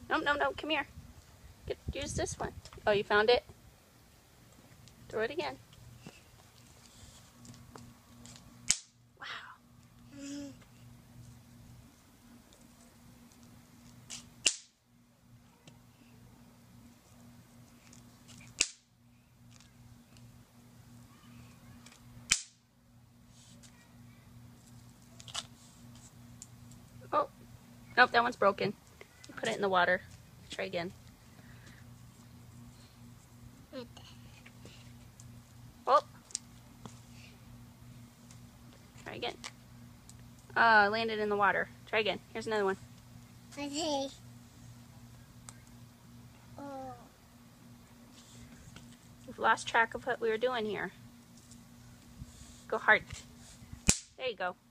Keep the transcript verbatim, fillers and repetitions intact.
No, no, no, come here. Get, use this one. Oh, you found it? Throw it again. Wow. Oh, nope, that one's broken. Put it in the water. Try again. Oh. Try again. Uh, landed in the water. Try again. Here's another one. Okay. Oh. We've lost track of what we were doing here. Go hard. There you go.